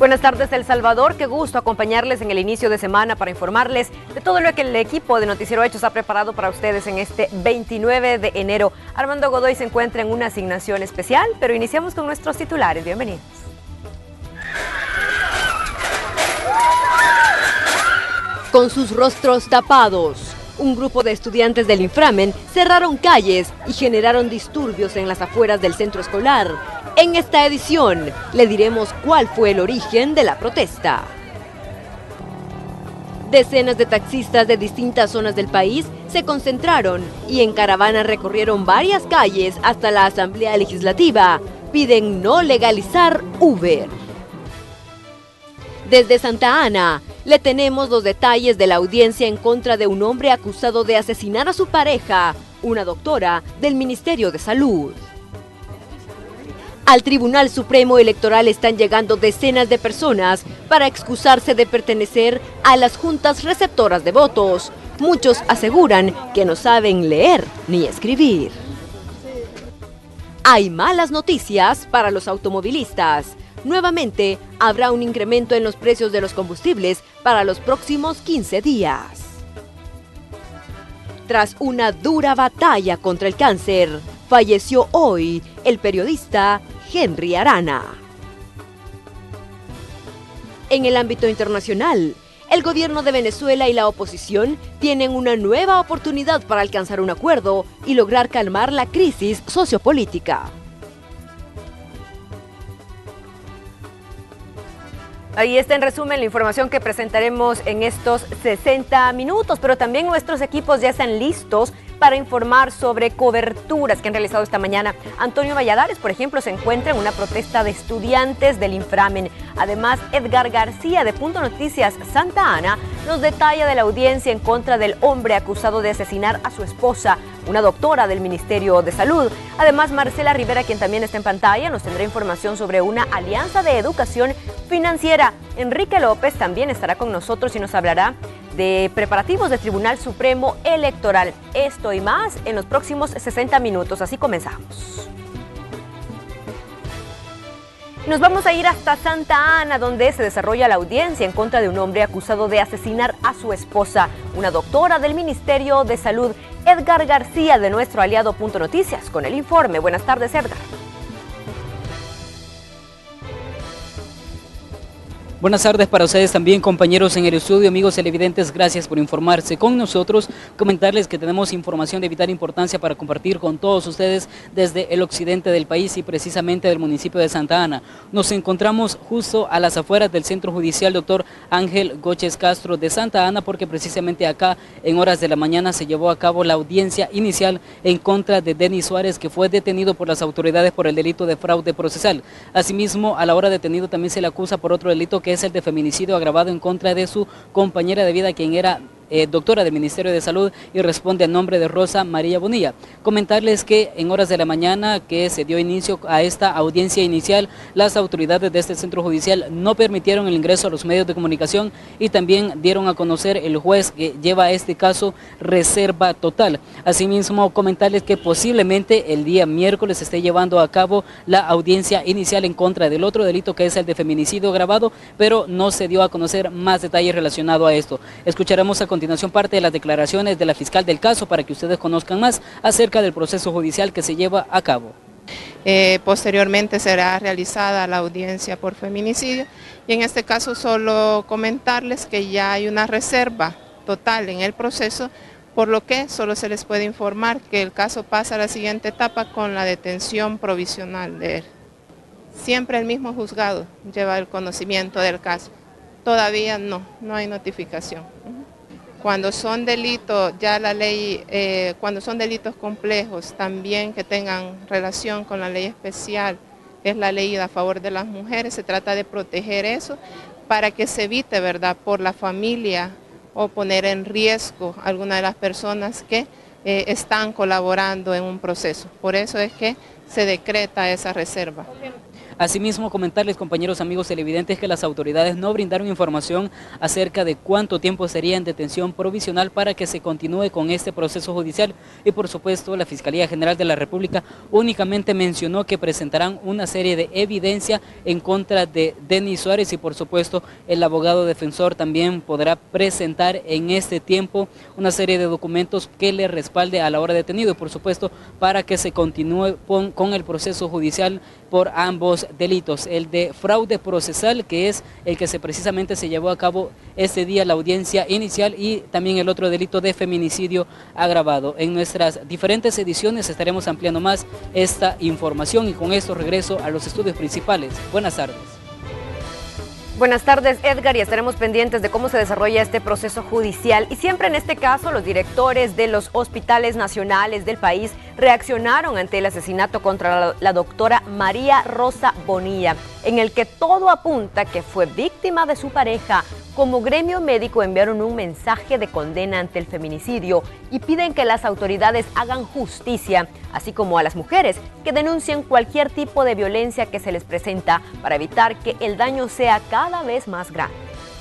Buenas tardes, El Salvador. Qué gusto acompañarles en el inicio de semana para informarles de todo lo que el equipo de Noticiero Hechos ha preparado para ustedes en este 29 de enero. Armando Godoy se encuentra en una asignación especial, pero iniciamos con nuestros titulares. Bienvenidos. Con sus rostros tapados, un grupo de estudiantes del Inframen cerraron calles y generaron disturbios en las afueras del centro escolar. En esta edición le diremos cuál fue el origen de la protesta. Decenas de taxistas de distintas zonas del país se concentraron y en caravana recorrieron varias calles hasta la Asamblea Legislativa. Piden no legalizar Uber. Desde Santa Ana, le tenemos los detalles de la audiencia en contra de un hombre acusado de asesinar a su pareja, una doctora del Ministerio de Salud. Al Tribunal Supremo Electoral están llegando decenas de personas para excusarse de pertenecer a las juntas receptoras de votos. Muchos aseguran que no saben leer ni escribir. Hay malas noticias para los automovilistas. Nuevamente, habrá un incremento en los precios de los combustibles para los próximos 15 días. Tras una dura batalla contra el cáncer, falleció hoy el periodista Henry Arana. En el ámbito internacional, el gobierno de Venezuela y la oposición tienen una nueva oportunidad para alcanzar un acuerdo y lograr calmar la crisis sociopolítica. Ahí está en resumen la información que presentaremos en estos 60 minutos, pero también nuestros equipos ya están listos para informar sobre coberturas que han realizado esta mañana. Antonio Valladares, por ejemplo, se encuentra en una protesta de estudiantes del Inframen. Además, Edgar García de Punto Noticias Santa Ana nos detalla de la audiencia en contra del hombre acusado de asesinar a su esposa, una doctora del Ministerio de Salud. Además, Marcela Rivera, quien también está en pantalla, nos tendrá información sobre una alianza de educación financiera. Enrique López también estará con nosotros y nos hablará de preparativos del Tribunal Supremo Electoral. Esto y más en los próximos 60 minutos. Así comenzamos. Nos vamos a ir hasta Santa Ana, donde se desarrolla la audiencia en contra de un hombre acusado de asesinar a su esposa, una doctora del Ministerio de Salud. Edgar García, de nuestro aliado Punto Noticias, con el informe. Buenas tardes, Edgar. Buenas tardes para ustedes también, compañeros en el estudio, amigos televidentes, gracias por informarse con nosotros. Comentarles que tenemos información de vital importancia para compartir con todos ustedes desde el occidente del país y precisamente del municipio de Santa Ana. Nos encontramos justo a las afueras del Centro Judicial Dr. Ángel Góchez Castro de Santa Ana, porque precisamente acá en horas de la mañana se llevó a cabo la audiencia inicial en contra de Denis Suárez, que fue detenido por las autoridades por el delito de fraude procesal. Asimismo, a la hora detenido también se le acusa por otro delito, que es el de feminicidio agravado en contra de su compañera de vida, quien era doctora del Ministerio de Salud y responde al nombre de Rosa María Bonilla. Comentarles que en horas de la mañana que se dio inicio a esta audiencia inicial, las autoridades de este centro judicial no permitieron el ingreso a los medios de comunicación y también dieron a conocer el juez que lleva este caso reserva total. Asimismo, comentarles que posiblemente el día miércoles se esté llevando a cabo la audiencia inicial en contra del otro delito, que es el de feminicidio agravado, pero no se dio a conocer más detalles relacionados a esto. Escucharemos a continuación parte de las declaraciones de la fiscal del caso para que ustedes conozcan más acerca del proceso judicial que se lleva a cabo. Posteriormente será realizada la audiencia por feminicidio y en este caso solo comentarles que ya hay una reserva total en el proceso, por lo que solo se les puede informar que el caso pasa a la siguiente etapa con la detención provisional de él. Siempre el mismo juzgado lleva el conocimiento del caso. Todavía no hay notificación. Cuando son delitos, ya la ley, cuando son delitos complejos, también que tengan relación con la ley especial, es la ley a favor de las mujeres, se trata de proteger eso para que se evite, ¿verdad?, por la familia o poner en riesgo a alguna de las personas que están colaborando en un proceso. Por eso es que se decreta esa reserva. Asimismo, comentarles, compañeros amigos televidentes, que las autoridades no brindaron información acerca de cuánto tiempo sería en detención provisional para que se continúe con este proceso judicial, y por supuesto la Fiscalía General de la República únicamente mencionó que presentarán una serie de evidencia en contra de Denis Suárez, y por supuesto el abogado defensor también podrá presentar en este tiempo una serie de documentos que le respalde a la hora detenido, y por supuesto para que se continúe con el proceso judicial por ambos delitos, el de fraude procesal, que es el que precisamente se llevó a cabo este día la audiencia inicial, y también el otro delito de feminicidio agravado. En nuestras diferentes ediciones estaremos ampliando más esta información, y con esto regreso a los estudios principales. Buenas tardes. Buenas tardes, Edgar, y estaremos pendientes de cómo se desarrolla este proceso judicial. Y siempre en este caso, los directores de los hospitales nacionales del país reaccionaron ante el asesinato contra la doctora María Rosa Bonilla, en el que todo apunta que fue víctima de su pareja. Como gremio médico enviaron un mensaje de condena ante el feminicidio y piden que las autoridades hagan justicia, así como a las mujeres que denuncian cualquier tipo de violencia que se les presenta, para evitar que el daño sea cada vez más grande.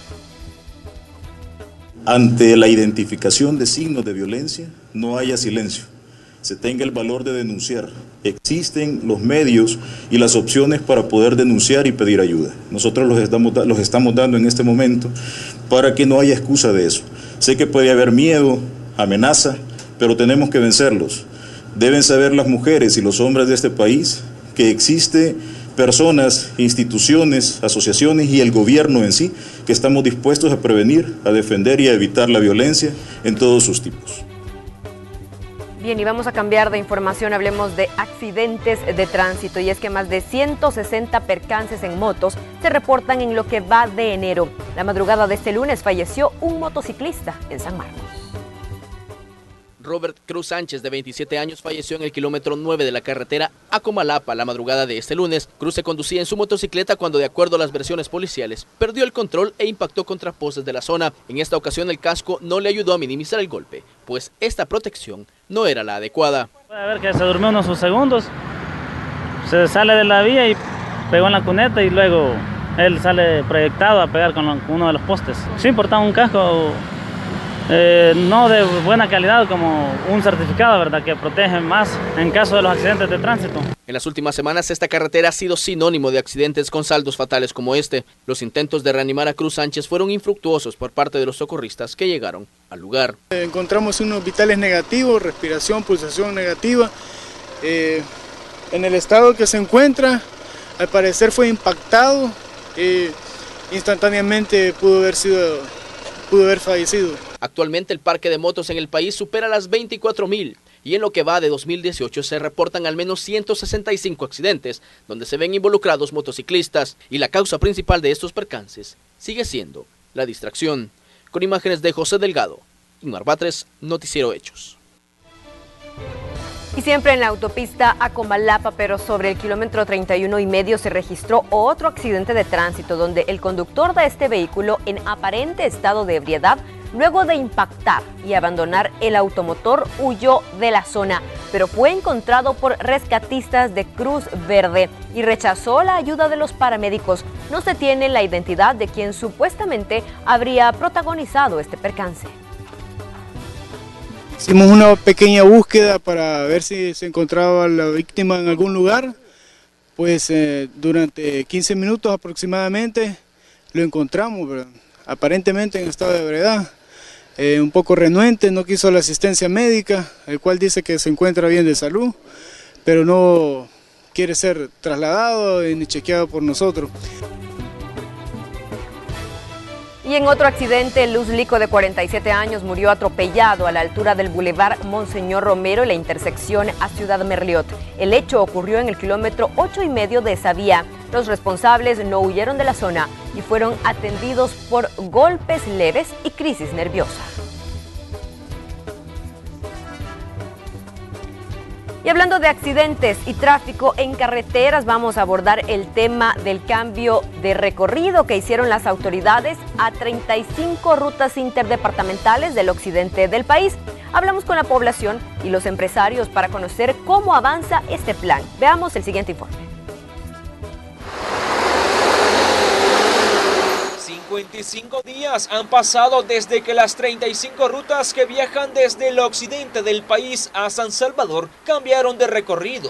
Ante la identificación de signos de violencia, no haya silencio. Se tenga el valor de denunciar. Existen los medios y las opciones para poder denunciar y pedir ayuda. Nosotros los estamos dando en este momento para que no haya excusa de eso. Sé que puede haber miedo, amenaza, pero tenemos que vencerlos. Deben saber las mujeres y los hombres de este país que existe personas, instituciones, asociaciones y el gobierno en sí que estamos dispuestos a prevenir, a defender y a evitar la violencia en todos sus tipos. Bien, y vamos a cambiar de información, hablemos de accidentes de tránsito, y es que más de 160 percances en motos se reportan en lo que va de enero. La madrugada de este lunes falleció un motociclista en San Marcos. Robert Cruz Sánchez, de 27 años, falleció en el kilómetro 9 de la carretera a Comalapa la madrugada de este lunes. Cruz se conducía en su motocicleta cuando, de acuerdo a las versiones policiales, perdió el control e impactó contra postes de la zona. En esta ocasión el casco no le ayudó a minimizar el golpe, pues esta protección no era la adecuada. Puede ver que se durmió unos segundos, se sale de la vía y pegó en la cuneta, y luego él sale proyectado a pegar con uno de los postes. Sí, portaba un casco no de buena calidad, como un certificado, ¿verdad?, que protege más en caso de los accidentes de tránsito. En las últimas semanas esta carretera ha sido sinónimo de accidentes con saldos fatales como este. Los intentos de reanimar a Cruz Sánchez fueron infructuosos por parte de los socorristas que llegaron al lugar. Encontramos unos vitales negativos, respiración, pulsación negativa. En el estado que se encuentra, al parecer fue impactado, instantáneamente pudo haber fallecido. Actualmente el parque de motos en el país supera las 24.000 y en lo que va de 2018 se reportan al menos 165 accidentes donde se ven involucrados motociclistas, y la causa principal de estos percances sigue siendo la distracción. Con imágenes de José Delgado, Inmar Batres, Noticiero Hechos. Y siempre en la autopista a Comalapa, pero sobre el kilómetro 31,5 se registró otro accidente de tránsito donde el conductor de este vehículo, en aparente estado de ebriedad, luego de impactar y abandonar el automotor, huyó de la zona, pero fue encontrado por rescatistas de Cruz Verde y rechazó la ayuda de los paramédicos. No se tiene la identidad de quien supuestamente habría protagonizado este percance. Hicimos una pequeña búsqueda para ver si se encontraba la víctima en algún lugar. Pues durante 15 minutos aproximadamente lo encontramos, ¿verdad?, aparentemente en estado de ebriedad, un poco renuente, no quiso la asistencia médica, el cual dice que se encuentra bien de salud, pero no quiere ser trasladado ni chequeado por nosotros. Y en otro accidente, Luz Lico, de 47 años, murió atropellado a la altura del Boulevard Monseñor Romero, en la intersección a Ciudad Merliot. El hecho ocurrió en el kilómetro 8,5 de esa vía. Los responsables no huyeron de la zona y fueron atendidos por golpes leves y crisis nerviosa. Y hablando de accidentes y tráfico en carreteras, vamos a abordar el tema del cambio de recorrido que hicieron las autoridades a 35 rutas interdepartamentales del occidente del país. Hablamos con la población y los empresarios para conocer cómo avanza este plan. Veamos el siguiente informe. 55 días han pasado desde que las 35 rutas que viajan desde el occidente del país a San Salvador cambiaron de recorrido.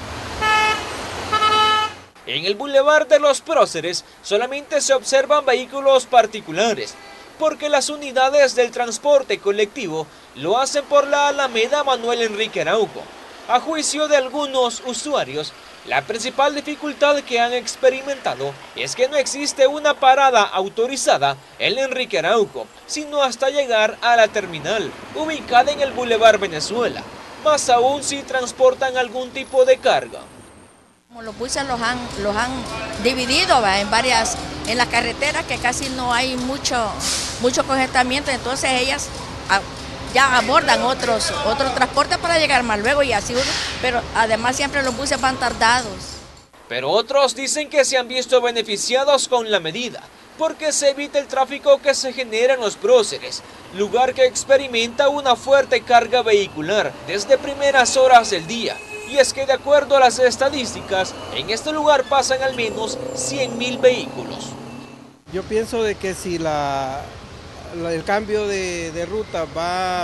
En el Boulevard de los Próceres solamente se observan vehículos particulares, porque las unidades del transporte colectivo lo hacen por la Alameda Manuel Enrique Araujo. A juicio de algunos usuarios, la principal dificultad que han experimentado es que no existe una parada autorizada en Enrique Araujo, sino hasta llegar a la terminal, ubicada en el Boulevard Venezuela, más aún si transportan algún tipo de carga. Como los buses los han dividido en las carreteras, que casi no hay mucho congestionamiento, entonces ellas ya abordan otros transportes para llegar más luego y así, pero además siempre los buses van tardados. Pero otros dicen que se han visto beneficiados con la medida, porque se evita el tráfico que se genera en los próceres, lugar que experimenta una fuerte carga vehicular desde primeras horas del día. Y es que de acuerdo a las estadísticas, en este lugar pasan al menos 100.000 vehículos. Yo pienso de que si el cambio de ruta va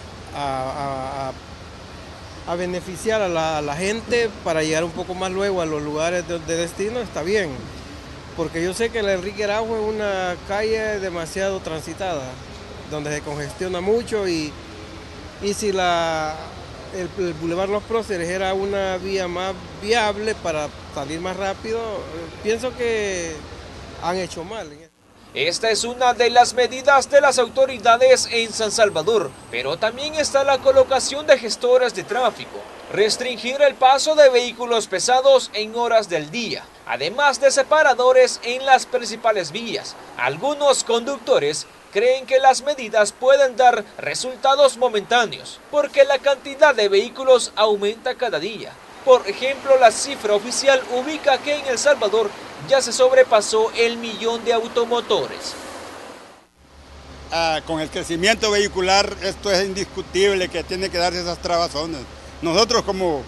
a beneficiar a la gente para llegar un poco más luego a los lugares de destino, está bien. Porque yo sé que la Enrique Araujo es una calle demasiado transitada, donde se congestiona mucho y si el Boulevard Los Próceres era una vía más viable para salir más rápido, pienso que han hecho mal. Esta es una de las medidas de las autoridades en San Salvador, pero también está la colocación de gestores de tráfico, restringir el paso de vehículos pesados en horas del día, además de separadores en las principales vías. Algunos conductores creen que las medidas pueden dar resultados momentáneos, porque la cantidad de vehículos aumenta cada día. Por ejemplo, la cifra oficial ubica que en El Salvador ya se sobrepasó el 1.000.000 de automotores. Con el crecimiento vehicular, esto es indiscutible que tiene que darse esas trabazones. Nosotros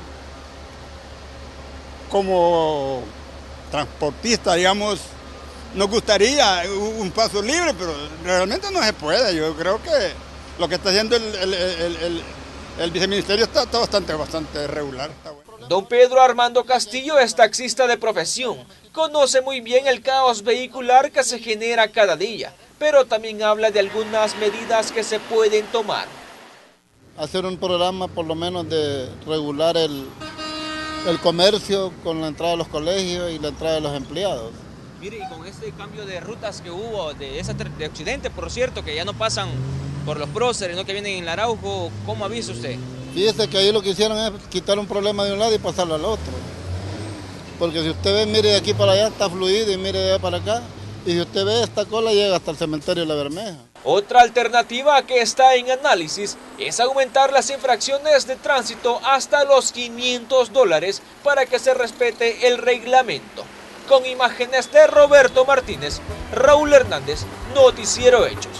como transportistas, digamos, nos gustaría un paso libre, pero realmente no se puede. Yo creo que lo que está haciendo el viceministerio está bastante regular. Está bueno. Don Pedro Armando Castillo es taxista de profesión. Conoce muy bien el caos vehicular que se genera cada día, pero también habla de algunas medidas que se pueden tomar. Hacer un programa por lo menos de regular el comercio con la entrada de los colegios y la entrada de los empleados. Mire, y con este cambio de rutas que hubo de Occidente, por cierto, que ya no pasan por los próceres, ¿no? Que vienen en el Araujo, ¿cómo avisa usted? Fíjese que ahí lo que hicieron es quitar un problema de un lado y pasarlo al otro. Porque si usted ve, mire de aquí para allá está fluido y mire de allá para acá. Y si usted ve, esta cola llega hasta el cementerio de La Bermeja. Otra alternativa que está en análisis es aumentar las infracciones de tránsito hasta los $500 para que se respete el reglamento. Con imágenes de Roberto Martínez, Raúl Hernández, Noticiero Hechos.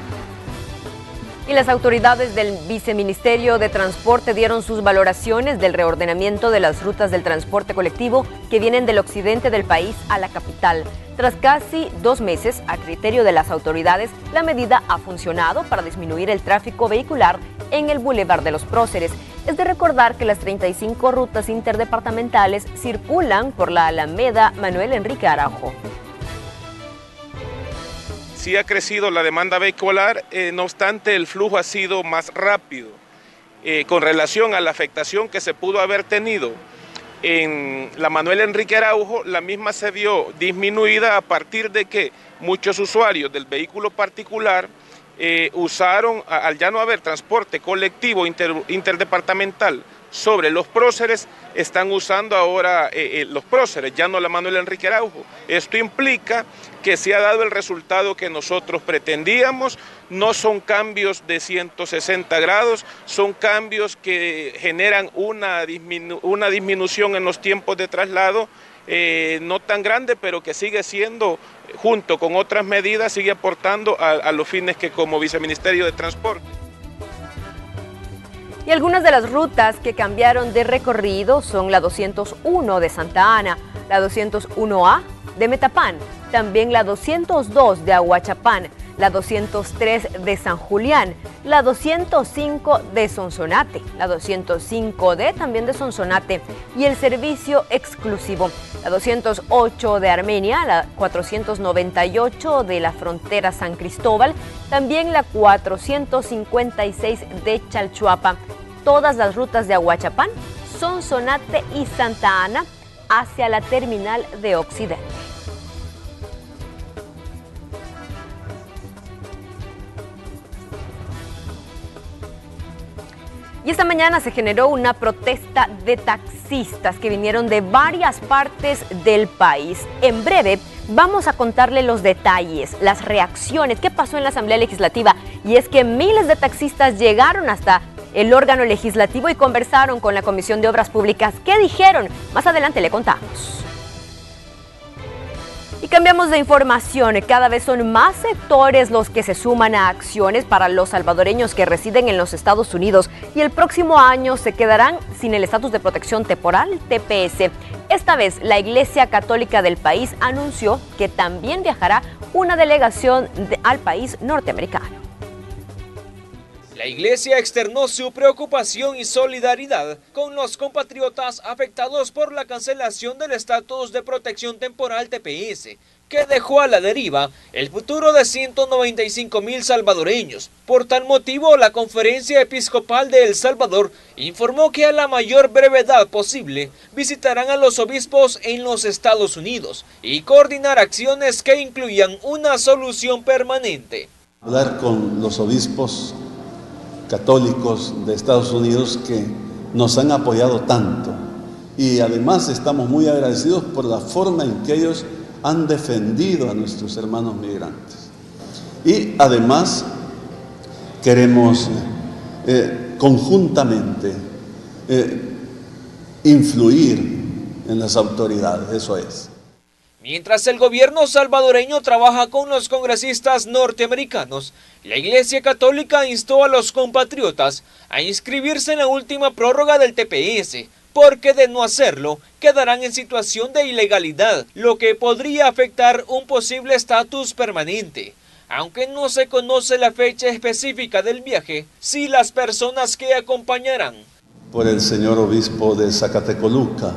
Y las autoridades del Viceministerio de Transporte dieron sus valoraciones del reordenamiento de las rutas del transporte colectivo que vienen del occidente del país a la capital. Tras casi 2 meses, a criterio de las autoridades, la medida ha funcionado para disminuir el tráfico vehicular en el Boulevard de los Próceres. Es de recordar que las 35 rutas interdepartamentales circulan por la Alameda Manuel Enrique Araujo. Sí ha crecido la demanda vehicular, no obstante el flujo ha sido más rápido. Con relación a la afectación que se pudo haber tenido en la Manuel Enrique Araujo, la misma se vio disminuida a partir de que muchos usuarios del vehículo particular usaron, al ya no haber transporte colectivo interdepartamental sobre los próceres, están usando ahora los próceres, ya no la Manuel Enrique Araujo. Esto implica que se ha dado el resultado que nosotros pretendíamos. No son cambios de 160 grados, son cambios que generan una disminución en los tiempos de traslado, no tan grande, pero que sigue siendo, junto con otras medidas, sigue aportando a los fines que como Viceministerio de Transporte. Y algunas de las rutas que cambiaron de recorrido son la 201 de Santa Ana, la 201A de Metapán, también la 202 de Aguachapán, la 203 de San Julián, la 205 de Sonsonate, la 205D también de Sonsonate y el servicio exclusivo, la 208 de Armenia, la 498 de la frontera San Cristóbal, también la 456 de Chalchuapa. Todas las rutas de Aguachapán, Sonsonate y Santa Ana hacia la terminal de Occidente. Y esta mañana se generó una protesta de taxistas que vinieron de varias partes del país. En breve vamos a contarle los detalles, las reacciones, qué pasó en la Asamblea Legislativa. Y es que miles de taxistas llegaron hasta el órgano legislativo y conversaron con la Comisión de Obras Públicas. ¿Qué dijeron? Más adelante le contamos. Y cambiamos de información. Cada vez son más sectores los que se suman a acciones para los salvadoreños que residen en los Estados Unidos y el próximo año se quedarán sin el estatus de protección temporal, TPS. Esta vez, la Iglesia Católica del país anunció que también viajará una delegación al país norteamericano. La Iglesia externó su preocupación y solidaridad con los compatriotas afectados por la cancelación del estatus de protección temporal TPS, que dejó a la deriva el futuro de 195,000 salvadoreños. Por tal motivo, la Conferencia Episcopal de El Salvador informó que a la mayor brevedad posible visitarán a los obispos en los Estados Unidos y coordinar acciones que incluyan una solución permanente. Hablar con los obispos católicos de Estados Unidos que nos han apoyado tanto y además estamos muy agradecidos por la forma en que ellos han defendido a nuestros hermanos migrantes y además queremos conjuntamente influir en las autoridades, eso es. Mientras el gobierno salvadoreño trabaja con los congresistas norteamericanos, la Iglesia Católica instó a los compatriotas a inscribirse en la última prórroga del TPS, porque de no hacerlo, quedarán en situación de ilegalidad, lo que podría afectar un posible estatus permanente. Aunque no se conoce la fecha específica del viaje, sí las personas que acompañarán. Por el señor obispo de Zacatecoluca,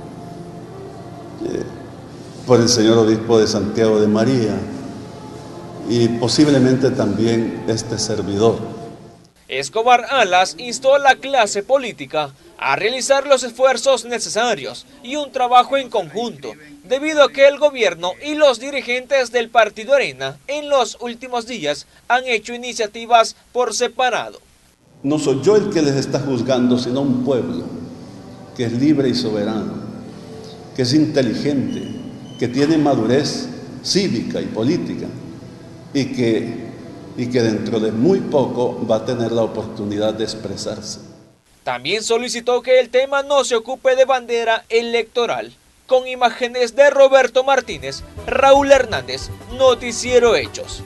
por el señor obispo de Santiago de María y posiblemente también este servidor. Escobar Alas instó a la clase política a realizar los esfuerzos necesarios y un trabajo en conjunto, debido a que el gobierno y los dirigentes del Partido Arena en los últimos días han hecho iniciativas por separado. No soy yo el que les está juzgando, sino un pueblo que es libre y soberano, que es inteligente, que tiene madurez cívica y política y que dentro de muy poco va a tener la oportunidad de expresarse. También solicitó que el tema no se ocupe de bandera electoral. Con imágenes de Roberto Martínez, Raúl Hernández, Noticiero Hechos.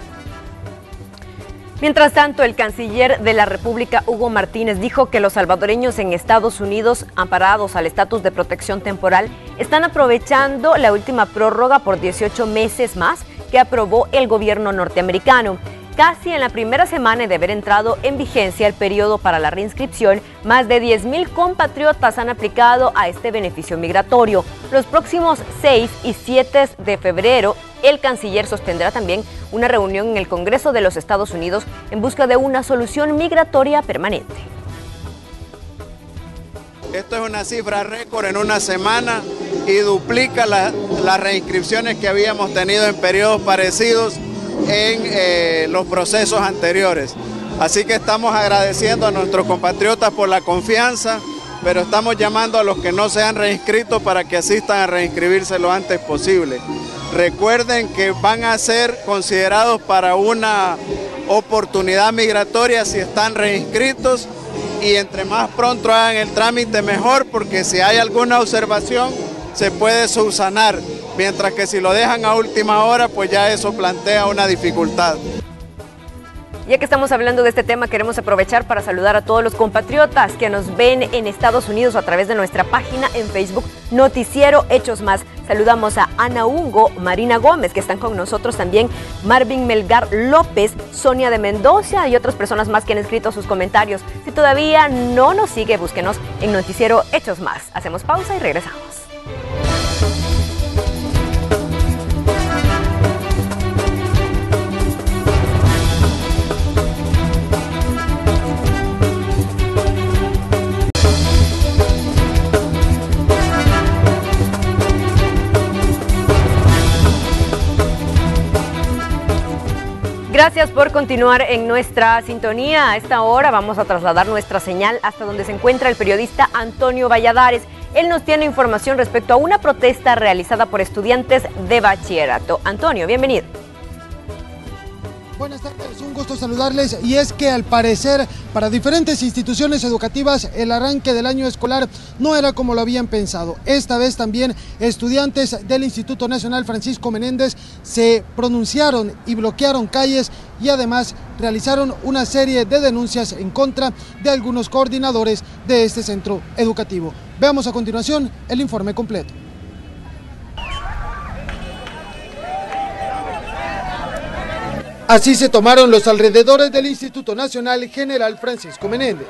Mientras tanto, el canciller de la República, Hugo Martínez, dijo que los salvadoreños en Estados Unidos, amparados al estatus de protección temporal, están aprovechando la última prórroga por 18 meses más que aprobó el gobierno norteamericano. Casi en la primera semana de haber entrado en vigencia el periodo para la reinscripción, más de 10,000 compatriotas han aplicado a este beneficio migratorio. Los próximos 6 y 7 de febrero, el canciller sostendrá también una reunión en el Congreso de los Estados Unidos en busca de una solución migratoria permanente. Esto es una cifra récord en una semana y duplica las reinscripciones que habíamos tenido en periodos parecidos en los procesos anteriores. Así que estamos agradeciendo a nuestros compatriotas por la confianza, pero estamos llamando a los que no se han reinscrito para que asistan a reinscribirse lo antes posible. Recuerden que van a ser considerados para una oportunidad migratoria si están reinscritos y entre más pronto hagan el trámite mejor, porque si hay alguna observación se puede subsanar, mientras que si lo dejan a última hora pues ya eso plantea una dificultad. Ya que estamos hablando de este tema, queremos aprovechar para saludar a todos los compatriotas que nos ven en Estados Unidos a través de nuestra página en Facebook, Noticiero Hechos Más. Saludamos a Ana Ungo, Marina Gómez, que están con nosotros también, Marvin Melgar López, Sonia de Mendoza y otras personas más que han escrito sus comentarios. Si todavía no nos sigue, búsquenos en Noticiero Hechos Más. Hacemos pausa y regresamos. Gracias por continuar en nuestra sintonía. A esta hora vamos a trasladar nuestra señal hasta donde se encuentra el periodista Antonio Valladares. Él nos tiene información respecto a una protesta realizada por estudiantes de bachillerato. Antonio, bienvenido. Buenas tardes, un gusto saludarles. Y es que al parecer para diferentes instituciones educativas el arranque del año escolar no era como lo habían pensado. Esta vez también estudiantes del Instituto Nacional Francisco Menéndez se pronunciaron y bloquearon calles y además realizaron una serie de denuncias en contra de algunos coordinadores de este centro educativo. Veamos a continuación el informe completo. Así se tomaron los alrededores del Instituto Nacional General Francisco Menéndez.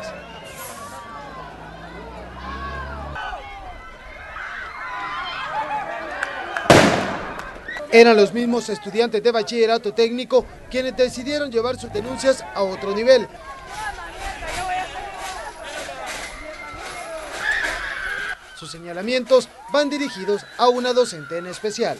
Eran los mismos estudiantes de bachillerato técnico quienes decidieron llevar sus denuncias a otro nivel. Sus señalamientos van dirigidos a una docente en especial.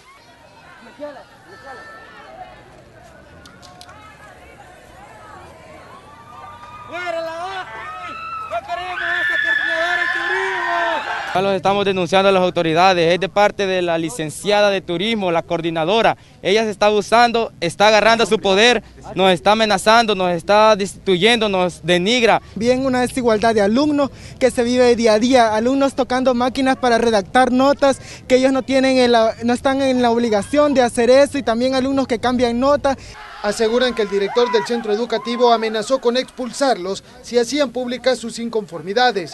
Los estamos denunciando a las autoridades, es de parte de la licenciada de turismo, la coordinadora. Ella se está abusando, está agarrando su poder, nos está amenazando, nos está destituyendo, nos denigra. Bien, una desigualdad de alumnos que se vive día a día, alumnos tocando máquinas para redactar notas, que ellos no están en la obligación de hacer eso, y también alumnos que cambian notas. Aseguran que el director del centro educativo amenazó con expulsarlos si hacían públicas sus inconformidades.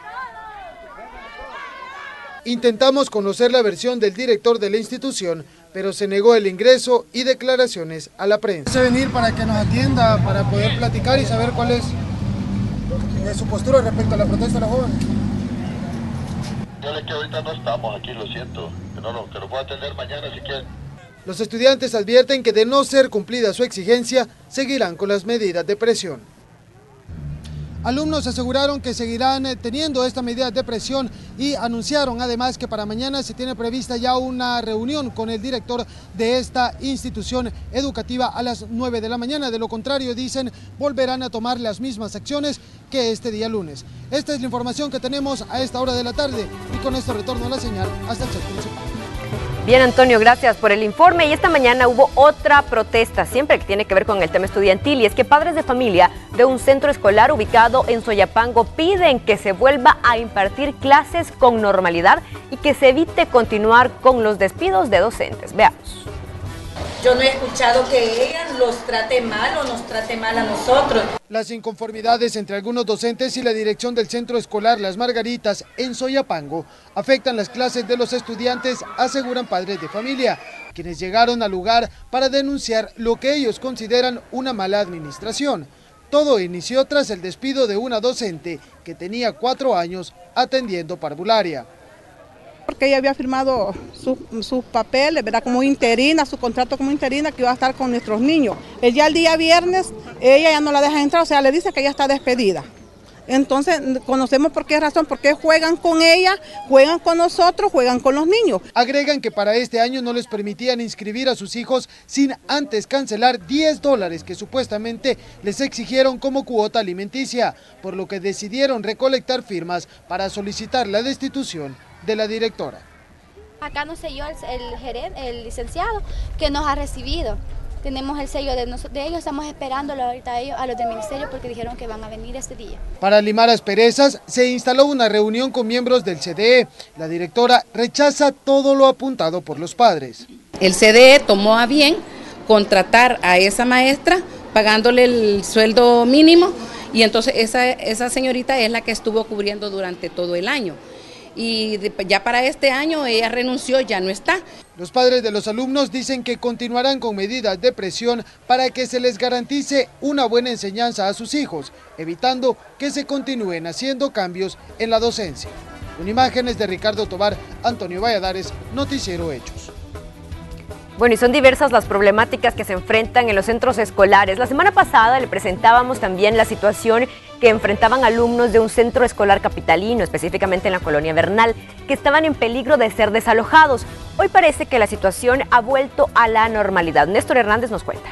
Intentamos conocer la versión del director de la institución, pero se negó el ingreso y declaraciones a la prensa. Venir para que nos atienda, para poder platicar y saber cuál es su postura respecto a la protesta de los jóvenes. Yo le que ahorita no estamos aquí, lo siento, que lo puedo atender mañana si quieren. Los estudiantes advierten que de no ser cumplida su exigencia, seguirán con las medidas de presión. Alumnos aseguraron que seguirán teniendo esta medida de presión y anunciaron además que para mañana se tiene prevista ya una reunión con el director de esta institución educativa a las 9 de la mañana. De lo contrario, dicen, volverán a tomar las mismas acciones que este día lunes. Esta es la información que tenemos a esta hora de la tarde y con esto retorno a la señal hasta el set principal. Bien, Antonio, gracias por el informe. Y esta mañana hubo otra protesta, siempre que tiene que ver con el tema estudiantil, y es que padres de familia de un centro escolar ubicado en Soyapango piden que se vuelva a impartir clases con normalidad y que se evite continuar con los despidos de docentes. Veamos. Yo no he escuchado que ella los trate mal o nos trate mal a nosotros. Las inconformidades entre algunos docentes y la dirección del centro escolar Las Margaritas en Soyapango afectan las clases de los estudiantes, aseguran padres de familia, quienes llegaron al lugar para denunciar lo que ellos consideran una mala administración. Todo inició tras el despido de una docente que tenía 4 años atendiendo parvularia. Porque ella había firmado sus papeles, ¿verdad? Como interina, su contrato como interina, que iba a estar con nuestros niños. El día viernes, ella ya no la deja entrar, o sea, le dice que ella está despedida. Entonces, conocemos por qué razón, porque juegan con ella, juegan con nosotros, juegan con los niños. Agregan que para este año no les permitían inscribir a sus hijos sin antes cancelar $10 que supuestamente les exigieron como cuota alimenticia, por lo que decidieron recolectar firmas para solicitar la destitución de la directora. Acá nos selló el licenciado que nos ha recibido. Tenemos el sello de ellos, estamos esperándolo ahorita a los del ministerio porque dijeron que van a venir este día. Para limar asperezas, se instaló una reunión con miembros del CDE. La directora rechaza todo lo apuntado por los padres. El CDE tomó a bien contratar a esa maestra pagándole el sueldo mínimo, y entonces esa señorita es la que estuvo cubriendo durante todo el año. Y ya para este año ella renunció, ya no está. Los padres de los alumnos dicen que continuarán con medidas de presión para que se les garantice una buena enseñanza a sus hijos, evitando que se continúen haciendo cambios en la docencia. Con imágenes de Ricardo Tobar, Antonio Valladares, Noticiero Hechos. Bueno, y son diversas las problemáticas que se enfrentan en los centros escolares. La semana pasada le presentábamos también la situación que enfrentaban alumnos de un centro escolar capitalino, específicamente en la colonia Bernal, que estaban en peligro de ser desalojados. Hoy parece que la situación ha vuelto a la normalidad. Néstor Hernández nos cuenta.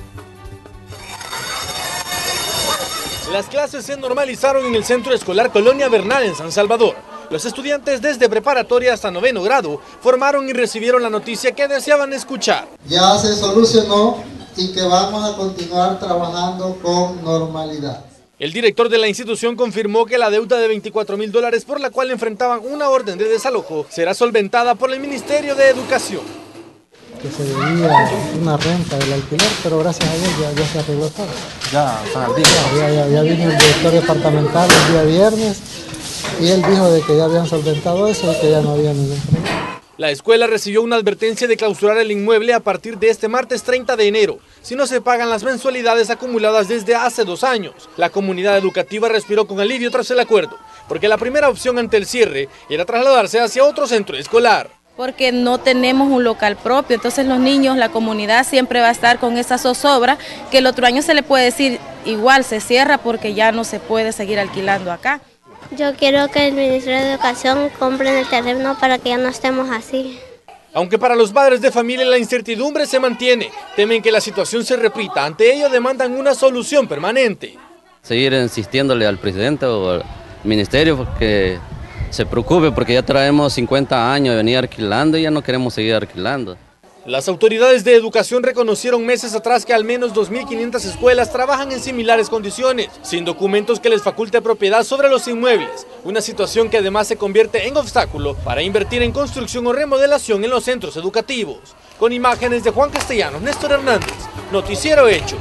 Las clases se normalizaron en el centro escolar Colonia Bernal en San Salvador. Los estudiantes desde preparatoria hasta 9º grado formaron y recibieron la noticia que deseaban escuchar. Ya se solucionó y que vamos a continuar trabajando con normalidad. El director de la institución confirmó que la deuda de $24.000 por la cual enfrentaban una orden de desalojo será solventada por el Ministerio de Educación. Que se debía una renta del alquiler, pero gracias a Dios ya se arregló todo. Ya están al día. Ya vino el director departamental el día viernes y él dijo de que ya habían solventado eso y que ya no había ningún problema. La escuela recibió una advertencia de clausurar el inmueble a partir de este martes 30 de enero, si no se pagan las mensualidades acumuladas desde hace 2 años. La comunidad educativa respiró con alivio tras el acuerdo, porque la primera opción ante el cierre era trasladarse hacia otro centro escolar. Porque no tenemos un local propio, entonces los niños, la comunidad siempre va a estar con esa zozobra, que el otro año se le puede decir igual se cierra porque ya no se puede seguir alquilando acá. Yo quiero que el Ministerio de Educación compre el terreno para que ya no estemos así. Aunque para los padres de familia la incertidumbre se mantiene, temen que la situación se repita, ante ello demandan una solución permanente. Seguir insistiéndole al presidente o al ministerio porque se preocupe, porque ya traemos 50 años de venir alquilando y ya no queremos seguir alquilando. Las autoridades de educación reconocieron meses atrás que al menos 2.500 escuelas trabajan en similares condiciones, sin documentos que les faculte propiedad sobre los inmuebles, una situación que además se convierte en obstáculo para invertir en construcción o remodelación en los centros educativos. Con imágenes de Juan Castellanos, Néstor Hernández, Noticiero Hechos.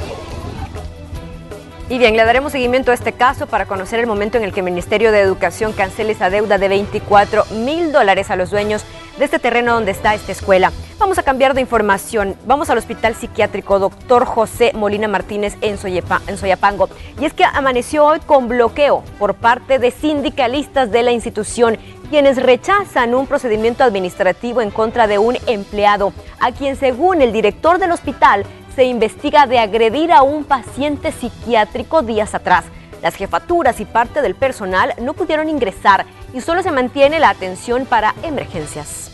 Y bien, le daremos seguimiento a este caso para conocer el momento en el que el Ministerio de Educación cancele esa deuda de $24.000 a los dueños de este terreno donde está esta escuela. Vamos a cambiar de información. Vamos al Hospital Psiquiátrico Dr. José Molina Martínez en Soyapango. Y es que amaneció hoy con bloqueo por parte de sindicalistas de la institución, quienes rechazan un procedimiento administrativo en contra de un empleado, a quien, según el director del hospital, se investiga de agredir a un paciente psiquiátrico días atrás. Las jefaturas y parte del personal no pudieron ingresar y solo se mantiene la atención para emergencias.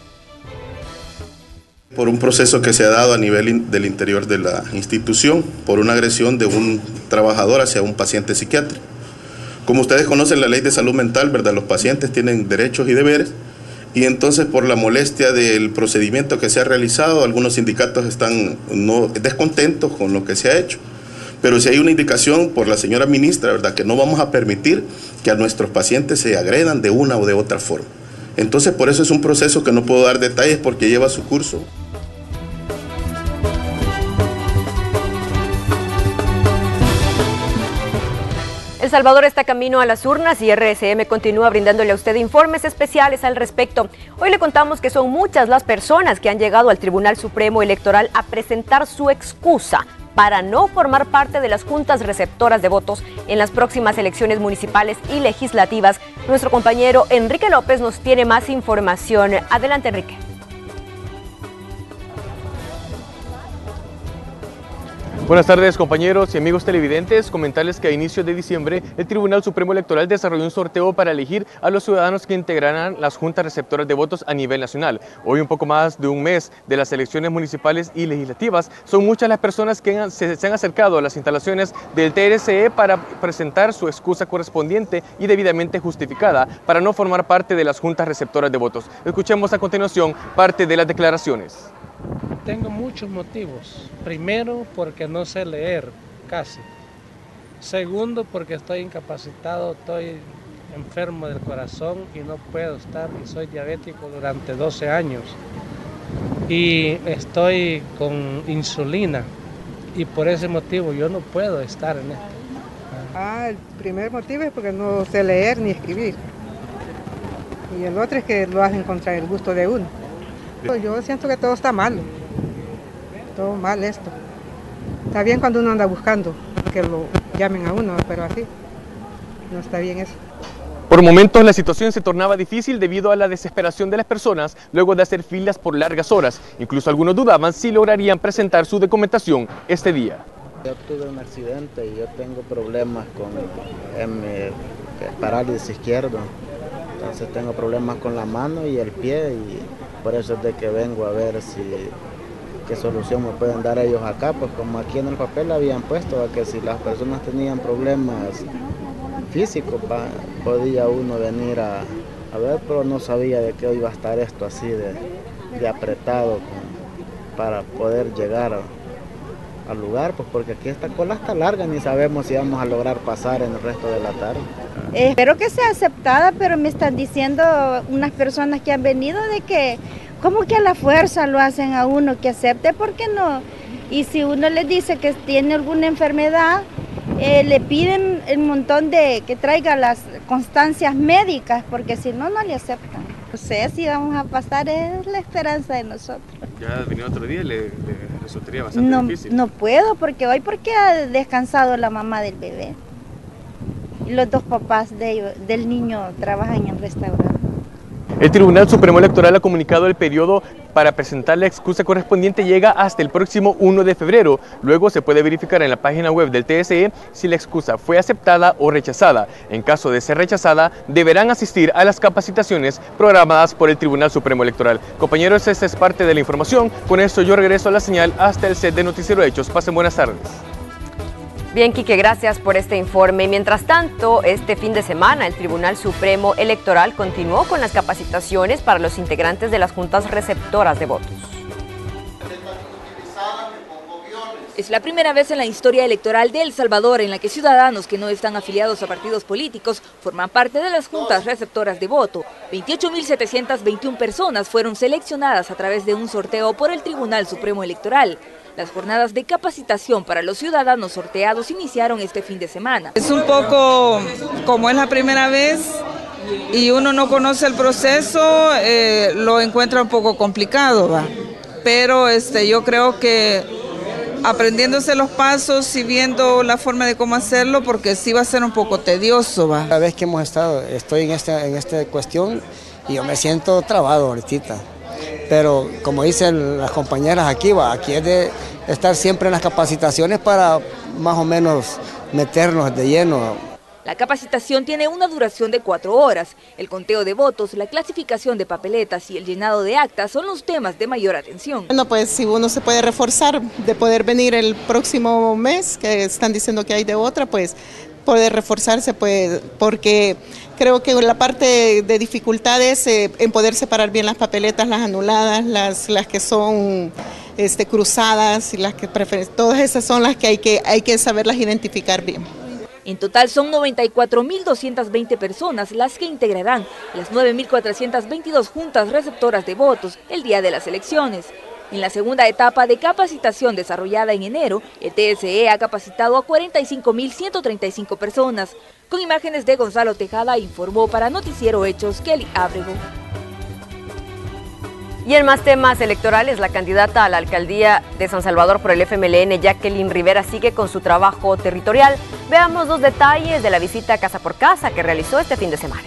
Por un proceso que se ha dado a nivel del interior de la institución, por una agresión de un trabajador hacia un paciente psiquiátrico. Como ustedes conocen la ley de salud mental, ¿verdad? Los pacientes tienen derechos y deberes, y entonces por la molestia del procedimiento que se ha realizado, algunos sindicatos están descontentos con lo que se ha hecho. Pero si hay una indicación por la señora ministra, ¿verdad?, que no vamos a permitir que a nuestros pacientes se agredan de una o de otra forma. Entonces por eso es un proceso que no puedo dar detalles porque lleva su curso. El Salvador está camino a las urnas y RSM continúa brindándole a usted informes especiales al respecto. Hoy le contamos que son muchas las personas que han llegado al Tribunal Supremo Electoral a presentar su excusa para no formar parte de las juntas receptoras de votos en las próximas elecciones municipales y legislativas. Nuestro compañero Enrique López nos tiene más información. Adelante, Enrique. Buenas tardes, compañeros y amigos televidentes. Comentarles que a inicios de diciembre el Tribunal Supremo Electoral desarrolló un sorteo para elegir a los ciudadanos que integrarán las juntas receptoras de votos a nivel nacional. Hoy, un poco más de un mes de las elecciones municipales y legislativas, son muchas las personas que se han acercado a las instalaciones del TRCE para presentar su excusa correspondiente y debidamente justificada para no formar parte de las juntas receptoras de votos. Escuchemos a continuación parte de las declaraciones. Tengo muchos motivos. Primero, porque no sé leer, casi. Segundo, porque estoy incapacitado, estoy enfermo del corazón y no puedo estar, y soy diabético durante 12 años. Y estoy con insulina y por ese motivo yo no puedo estar en esto. El primer motivo es porque no sé leer ni escribir. Y el otro es que lo hacen contra el gusto de uno. Yo siento que todo está mal. Todo mal esto. Está bien cuando uno anda buscando que lo llamen a uno, pero así no está bien eso. Por momentos la situación se tornaba difícil debido a la desesperación de las personas luego de hacer filas por largas horas. Incluso algunos dudaban si lograrían presentar su documentación este día. Yo tuve un accidente y yo tengo problemas con parálisis izquierdo. Entonces tengo problemas con la mano y el pie y por eso es de que vengo a ver qué solución me pueden dar ellos acá. Pues como aquí en el papel habían puesto a que si las personas tenían problemas físicos podía uno venir a ver, pero no sabía de qué iba a estar esto así de apretado para poder llegar al lugar, pues porque aquí esta cola está larga, ni sabemos si vamos a lograr pasar en el resto de la tarde. Espero que sea aceptada, pero me están diciendo unas personas que han venido de que como que a la fuerza lo hacen a uno que acepte, ¿por qué no? Y si uno les dice que tiene alguna enfermedad, le piden un montón de que traiga las constancias médicas, porque si no, no le aceptan. No sé si vamos a pasar, es la esperanza de nosotros. Ya venir otro día le resultaría bastante difícil. No puedo, porque ha descansado la mamá del bebé. Y los dos papás del niño trabajan en el restaurante. El Tribunal Supremo Electoral ha comunicado el periodo para presentar la excusa correspondiente llega hasta el próximo 1 de febrero. Luego se puede verificar en la página web del TSE si la excusa fue aceptada o rechazada. En caso de ser rechazada, deberán asistir a las capacitaciones programadas por el Tribunal Supremo Electoral. Compañeros, esta es parte de la información. Con esto yo regreso a la señal hasta el set de Noticiero Hechos. Pasen buenas tardes. Bien, Quique, gracias por este informe. Y mientras tanto, este fin de semana, el Tribunal Supremo Electoral continuó con las capacitaciones para los integrantes de las juntas receptoras de votos. Es la primera vez en la historia electoral de El Salvador en la que ciudadanos que no están afiliados a partidos políticos forman parte de las juntas receptoras de voto. 28.721 personas fueron seleccionadas a través de un sorteo por el Tribunal Supremo Electoral. Las jornadas de capacitación para los ciudadanos sorteados iniciaron este fin de semana. Es un poco, como es la primera vez y uno no conoce el proceso, lo encuentra un poco complicado, ¿va? Pero yo creo que aprendiéndose los pasos y viendo la forma de cómo hacerlo, porque sí va a ser un poco tedioso, ¿va? La vez que hemos estado, estoy en esta cuestión y yo me siento trabado ahorita. Pero como dicen las compañeras aquí es de estar siempre en las capacitaciones para más o menos meternos de lleno. La capacitación tiene una duración de 4 horas. El conteo de votos, la clasificación de papeletas y el llenado de actas son los temas de mayor atención. Bueno, pues si uno se puede reforzar de poder venir el próximo mes, que están diciendo que hay de otra, pues poder reforzarse, pues, porque creo que la parte de dificultad es en poder separar bien las papeletas, las anuladas, las que son cruzadas y las que todas esas son las que hay que saberlas identificar bien. En total son 94.220 personas las que integrarán las 9.422 juntas receptoras de votos el día de las elecciones. En la segunda etapa de capacitación desarrollada en enero, el TSE ha capacitado a 45.135 personas. Con imágenes de Gonzalo Tejada, informó para Noticiero Hechos Kelly Ábrego. Y en más temas electorales, la candidata a la alcaldía de San Salvador por el FMLN, Jacqueline Rivera, sigue con su trabajo territorial. Veamos los detalles de la visita casa por casa que realizó este fin de semana.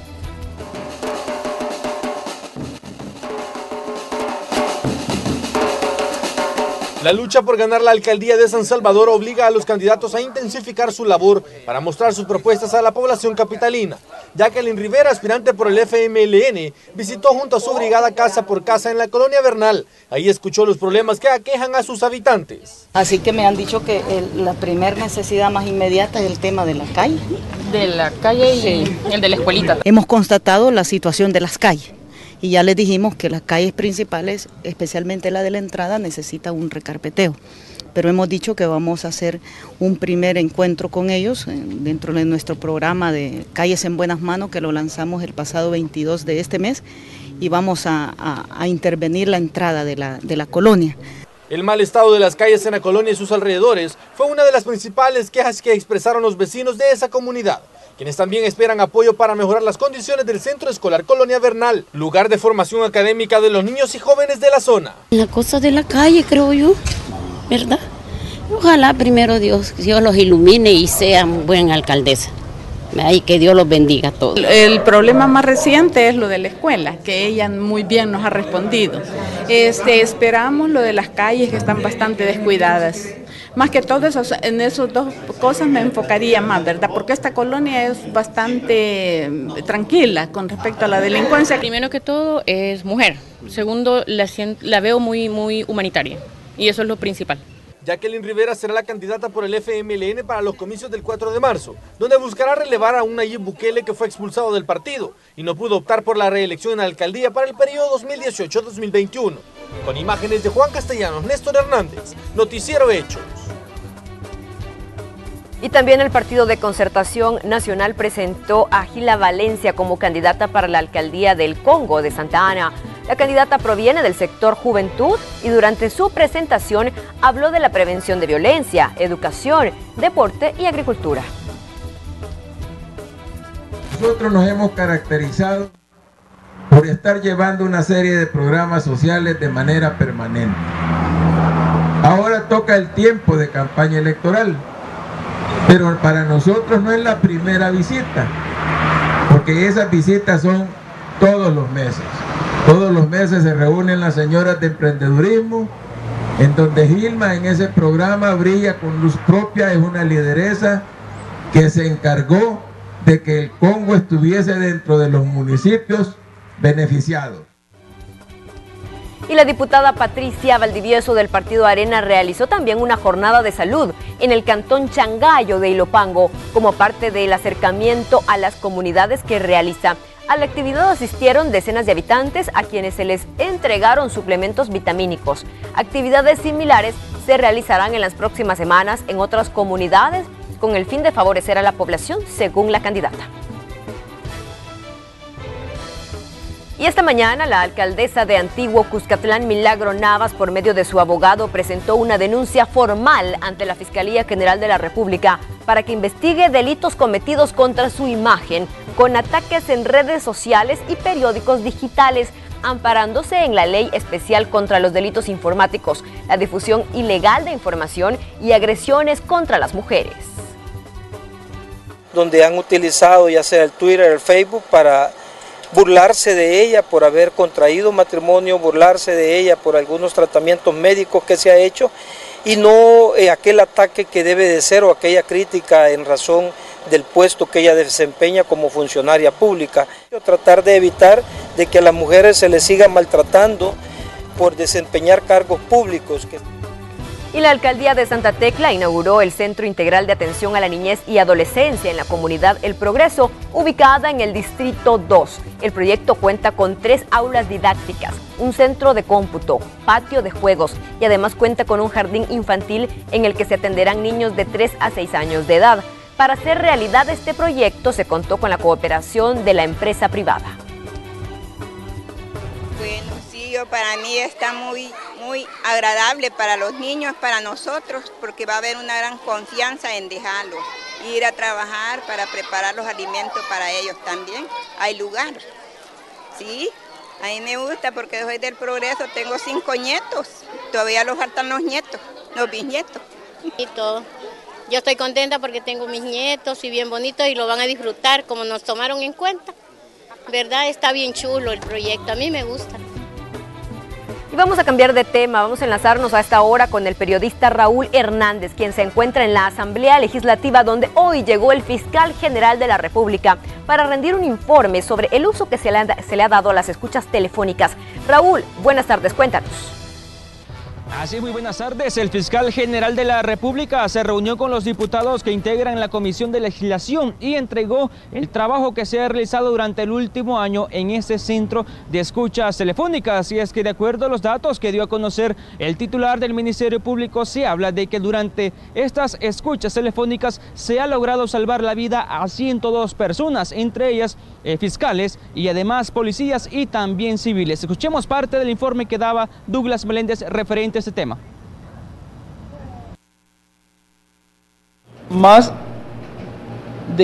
La lucha por ganar la alcaldía de San Salvador obliga a los candidatos a intensificar su labor para mostrar sus propuestas a la población capitalina. Jacqueline Rivera, aspirante por el FMLN, visitó junto a su brigada casa por casa en la colonia Bernal. Ahí escuchó los problemas que aquejan a sus habitantes. Así que me han dicho que la primera necesidad más inmediata es el tema de la calle. De la calle y sí, el de la escuelita. Hemos constatado la situación de las calles. Y ya les dijimos que las calles principales, especialmente la de la entrada, necesita un recarpeteo. Pero hemos dicho que vamos a hacer un primer encuentro con ellos dentro de nuestro programa de Calles en Buenas Manos, que lo lanzamos el pasado 22 de este mes, y vamos a intervenir la entrada de la colonia. El mal estado de las calles en la colonia y sus alrededores fue una de las principales quejas que expresaron los vecinos de esa comunidad, quienes también esperan apoyo para mejorar las condiciones del centro escolar Colonia Bernal, lugar de formación académica de los niños y jóvenes de la zona. La cosa de la calle, creo yo, ¿verdad? Ojalá primero Dios los ilumine y sean buena alcaldesa. Y que Dios los bendiga a todos. El problema más reciente es lo de la escuela, que ella muy bien nos ha respondido. Esperamos lo de las calles, que están bastante descuidadas. Más que todo eso, en esas dos cosas me enfocaría más, ¿verdad? Porque esta colonia es bastante tranquila con respecto a la delincuencia. Primero que todo es mujer. Segundo, la veo muy humanitaria. Y eso es lo principal. Jacqueline Rivera será la candidata por el FMLN para los comicios del 4 de marzo, donde buscará relevar a un Nayib Bukele que fue expulsado del partido y no pudo optar por la reelección en la alcaldía para el periodo 2018-2021. Con imágenes de Juan Castellanos, Néstor Hernández, Noticiero Hechos. Y también el Partido de Concertación Nacional presentó a Gila Valencia como candidata para la alcaldía del Congo de Santa Ana. La candidata proviene del sector juventud y durante su presentación habló de la prevención de violencia, educación, deporte y agricultura. Nosotros nos hemos caracterizado por estar llevando una serie de programas sociales de manera permanente. Ahora toca el tiempo de campaña electoral, pero para nosotros no es la primera visita, porque esas visitas son todos los meses. Todos los meses se reúnen las señoras de emprendedurismo, en donde Gilma en ese programa brilla con luz propia, es una lideresa que se encargó de que el Congo estuviese dentro de los municipios beneficiados. Y la diputada Patricia Valdivieso del Partido Arena realizó también una jornada de salud en el cantón Changayo de Ilopango, como parte del acercamiento a las comunidades que realiza. A la actividad asistieron decenas de habitantes a quienes se les entregaron suplementos vitamínicos. Actividades similares se realizarán en las próximas semanas en otras comunidades con el fin de favorecer a la población, según la candidata. Y esta mañana la alcaldesa de Antiguo Cuscatlán, Milagro Navas, por medio de su abogado, presentó una denuncia formal ante la Fiscalía General de la República para que investigue delitos cometidos contra su imagen, con ataques en redes sociales y periódicos digitales, amparándose en la Ley Especial contra los Delitos Informáticos, la difusión ilegal de información y agresiones contra las mujeres. Donde han utilizado ya sea el Twitter, el Facebook para burlarse de ella por haber contraído matrimonio, burlarse de ella por algunos tratamientos médicos que se ha hecho y no aquel ataque que debe de ser o aquella crítica en razón del puesto que ella desempeña como funcionaria pública. Tratar de evitar de que a las mujeres se les siga maltratando por desempeñar cargos públicos. Y la alcaldía de Santa Tecla inauguró el Centro Integral de Atención a la Niñez y Adolescencia en la comunidad El Progreso, ubicada en el Distrito 2. El proyecto cuenta con 3 aulas didácticas, un centro de cómputo, patio de juegos y además cuenta con un jardín infantil en el que se atenderán niños de 3 a 6 años de edad. Para hacer realidad este proyecto se contó con la cooperación de la empresa privada. Bueno, sí, para mí está muy agradable para los niños, para nosotros, porque va a haber una gran confianza en dejarlos, ir a trabajar para preparar los alimentos para ellos también. Hay lugar, sí, a mí me gusta porque soy del Progreso, tengo 5 nietos, todavía los faltan los nietos, los bisnietos. Y todo. Yo estoy contenta porque tengo mis nietos y bien bonitos y lo van a disfrutar como nos tomaron en cuenta. ¿Verdad? Está bien chulo el proyecto, a mí me gusta. Y vamos a cambiar de tema, vamos a enlazarnos a esta hora con el periodista Raúl Hernández, quien se encuentra en la Asamblea Legislativa, donde hoy llegó el fiscal general de la República para rendir un informe sobre el uso que se le ha dado a las escuchas telefónicas. Raúl, buenas tardes, cuéntanos. Así, muy buenas tardes. El fiscal general de la República se reunió con los diputados que integran la Comisión de Legislación y entregó el trabajo que se ha realizado durante el último año en este centro de escuchas telefónicas. Y es que de acuerdo a los datos que dio a conocer el titular del Ministerio Público, se habla de que durante estas escuchas telefónicas se ha logrado salvar la vida a 102 personas, entre ellas fiscales y además policías y también civiles. Escuchemos parte del informe que daba Douglas Meléndez referente a este tema. más de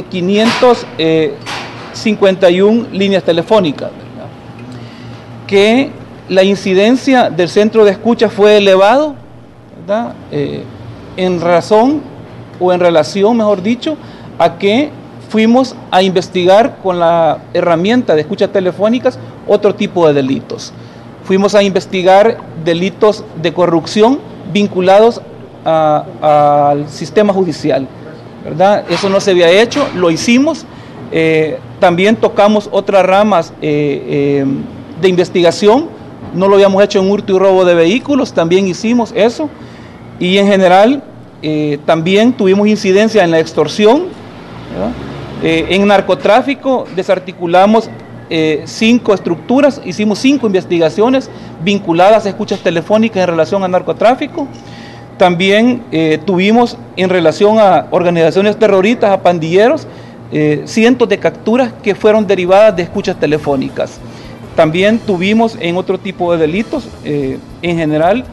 551 líneas telefónicas, ¿verdad? Que la incidencia del centro de escucha fue elevado, ¿verdad? En relación, mejor dicho, a que fuimos a investigar con la herramienta de escuchas telefónicas otro tipo de delitos. Fuimos a investigar delitos de corrupción vinculados al sistema judicial, ¿verdad? Eso no se había hecho, lo hicimos. También tocamos otras ramas de investigación, no lo habíamos hecho en hurto y robo de vehículos, también hicimos eso. Y en general también tuvimos incidencia en la extorsión, ¿verdad? En narcotráfico desarticulamos 5 estructuras, hicimos 5 investigaciones vinculadas a escuchas telefónicas en relación a narcotráfico. También tuvimos en relación a organizaciones terroristas, a pandilleros, cientos de capturas que fueron derivadas de escuchas telefónicas. También tuvimos en otro tipo de delitos, en general.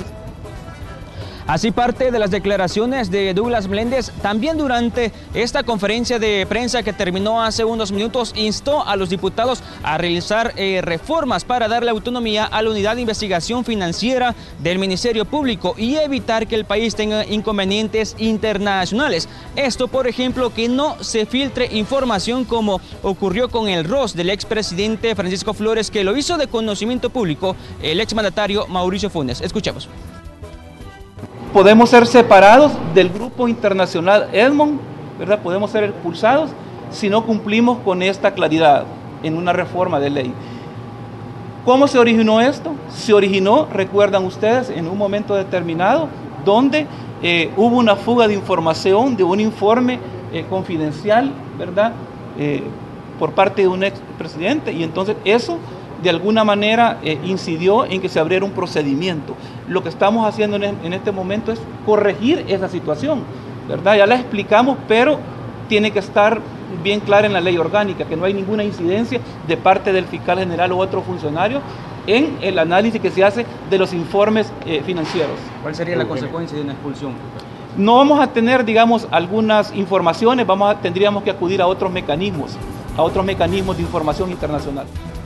Así parte de las declaraciones de Douglas Meléndez. También durante esta conferencia de prensa que terminó hace unos minutos, instó a los diputados a realizar reformas para darle autonomía a la unidad de investigación financiera del Ministerio Público y evitar que el país tenga inconvenientes internacionales. Esto, por ejemplo, que no se filtre información como ocurrió con el ROS del expresidente Francisco Flores, que lo hizo de conocimiento público el exmandatario Mauricio Funes. Escuchemos. Podemos ser separados del grupo internacional Edmond, ¿verdad? Podemos ser expulsados si no cumplimos con esta claridad en una reforma de ley. ¿Cómo se originó esto? Se originó, recuerdan ustedes, en un momento determinado, donde hubo una fuga de información de un informe confidencial, ¿verdad? Por parte de un expresidente, y entonces eso de alguna manera incidió en que se abriera un procedimiento. Lo que estamos haciendo en este momento es corregir esa situación, ¿verdad? Ya la explicamos, pero tiene que estar bien clara en la ley orgánica, que no hay ninguna incidencia de parte del fiscal general u otro funcionario en el análisis que se hace de los informes financieros. ¿Cuál sería la consecuencia de una expulsión? No vamos a tener, digamos, algunas informaciones, tendríamos que acudir a otros mecanismos de información internacional.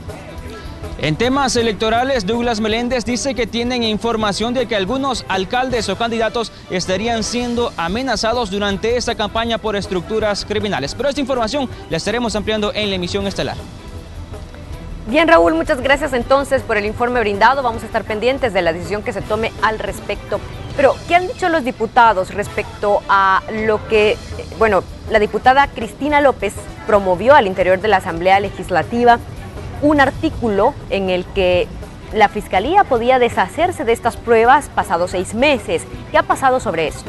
En temas electorales, Douglas Meléndez dice que tienen información de que algunos alcaldes o candidatos estarían siendo amenazados durante esta campaña por estructuras criminales. Pero esta información la estaremos ampliando en la emisión estelar. Bien, Raúl, muchas gracias entonces por el informe brindado. Vamos a estar pendientes de la decisión que se tome al respecto. Pero, ¿qué han dicho los diputados respecto a lo que, la diputada Cristina López promovió al interior de la Asamblea Legislativa? Un artículo en el que la Fiscalía podía deshacerse de estas pruebas pasados 6 meses. ¿Qué ha pasado sobre esto?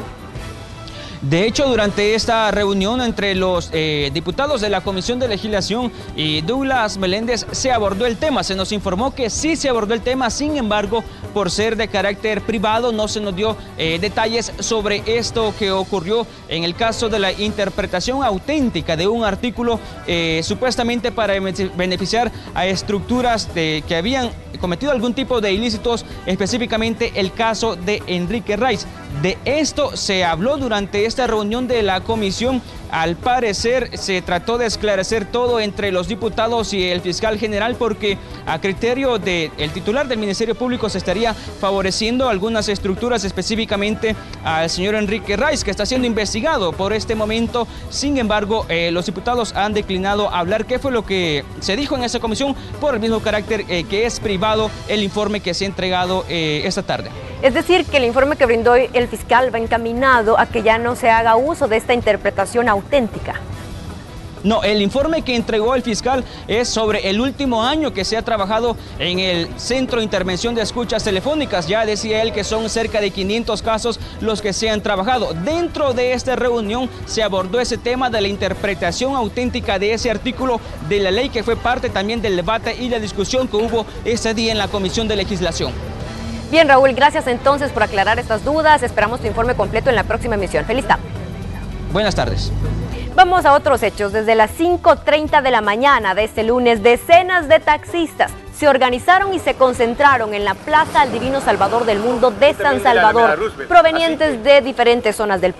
De hecho, durante esta reunión entre los diputados de la Comisión de Legislación y Douglas Meléndez se abordó el tema. Se nos informó que sí se abordó el tema, sin embargo, por ser de carácter privado, no se nos dio detalles sobre esto que ocurrió en el caso de la interpretación auténtica de un artículo supuestamente para beneficiar a estructuras que habían cometido algún tipo de ilícitos, específicamente el caso de Enrique Raiz. De esto se habló durante esta reunión de la comisión. Al parecer se trató de esclarecer todo entre los diputados y el fiscal general, porque a criterio del titular del Ministerio Público se estaría favoreciendo algunas estructuras, específicamente al señor Enrique Raiz, que está siendo investigado por este momento. Sin embargo, los diputados han declinado hablar qué fue lo que se dijo en esa comisión, por el mismo carácter que es privado el informe que se ha entregado esta tarde. Es decir, que el informe que brindó el fiscal va encaminado a que ya no se haga uso de esta interpretación auténtica. No, el informe que entregó el fiscal es sobre el último año que se ha trabajado en el Centro de Intervención de Escuchas Telefónicas. Ya decía él que son cerca de 500 casos los que se han trabajado. Dentro de esta reunión se abordó ese tema de la interpretación auténtica de ese artículo de la ley, que fue parte también del debate y la discusión que hubo ese día en la Comisión de Legislación. Bien, Raúl, gracias entonces por aclarar estas dudas. Esperamos tu informe completo en la próxima emisión. Feliz tarde. Buenas tardes. Vamos a otros hechos. Desde las 5:30 de la mañana de este lunes, decenas de taxistas se organizaron y se concentraron en la Plaza al Divino Salvador del Mundo de San Salvador, provenientes de diferentes zonas del país.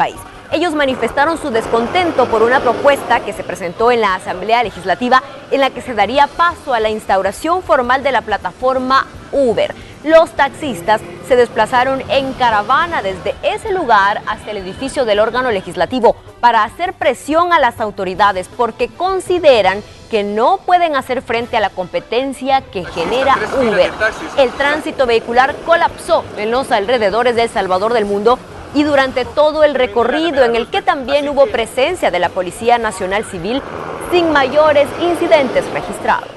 Ellos manifestaron su descontento por una propuesta que se presentó en la Asamblea Legislativa en la que se daría paso a la instauración formal de la plataforma Uber. Los taxistas se desplazaron en caravana desde ese lugar hasta el edificio del órgano legislativo para hacer presión a las autoridades porque consideran que no pueden hacer frente a la competencia que genera Uber. El tránsito vehicular colapsó en los alrededores de El Salvador del Mundo y durante todo el recorrido, en el que también hubo presencia de la Policía Nacional Civil, sin mayores incidentes registrados.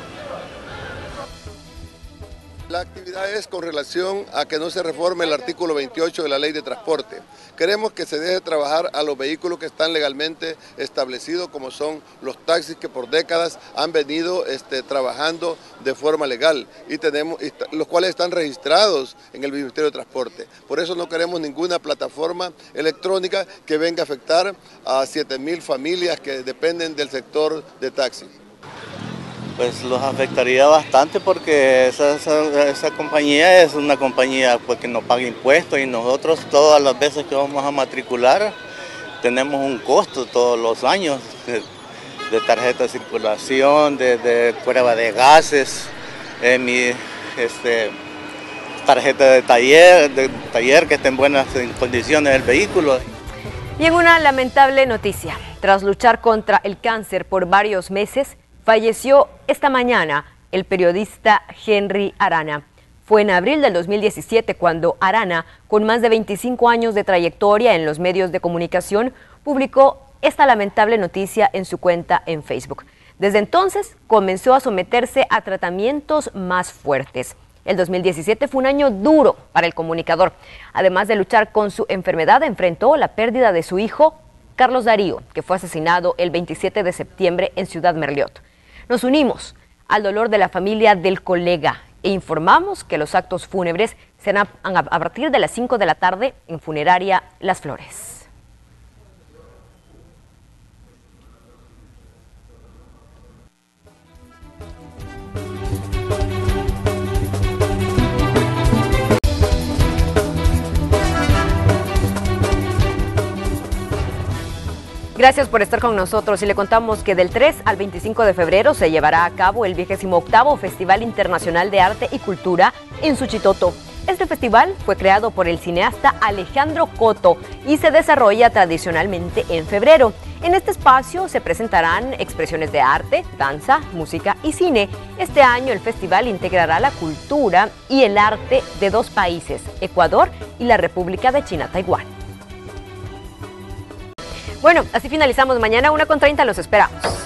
La actividad es con relación a que no se reforme el artículo 28 de la Ley de Transporte. Queremos que se deje trabajar a los vehículos que están legalmente establecidos, como son los taxis que por décadas han venido trabajando de forma legal y los cuales están registrados en el Ministerio de Transporte. Por eso no queremos ninguna plataforma electrónica que venga a afectar a 7.000 familias que dependen del sector de taxis. Pues los afectaría bastante porque esa compañía es una compañía pues, que no paga impuestos y nosotros todas las veces que vamos a matricular tenemos un costo todos los años de tarjeta de circulación, de prueba de gases, tarjeta de taller que esté en buenas condiciones el vehículo. Y en una lamentable noticia, tras luchar contra el cáncer por varios meses, falleció esta mañana el periodista Henry Arana. Fue en abril del 2017 cuando Arana, con más de 25 años de trayectoria en los medios de comunicación, publicó esta lamentable noticia en su cuenta en Facebook. Desde entonces comenzó a someterse a tratamientos más fuertes. El 2017 fue un año duro para el comunicador. Además de luchar con su enfermedad, enfrentó la pérdida de su hijo, Carlos Darío, que fue asesinado el 27 de septiembre en Ciudad Merliot. Nos unimos al dolor de la familia del colega e informamos que los actos fúnebres serán a partir de las 5 de la tarde en Funeraria Las Flores. Gracias por estar con nosotros y le contamos que del 3 al 25 de febrero se llevará a cabo el 28º Festival Internacional de Arte y Cultura en Suchitoto. Este festival fue creado por el cineasta Alejandro Coto y se desarrolla tradicionalmente en febrero. En este espacio se presentarán expresiones de arte, danza, música y cine. Este año el festival integrará la cultura y el arte de dos países, Ecuador y la República de China, Taiwán. Bueno, así finalizamos. Mañana 1:30 los esperamos.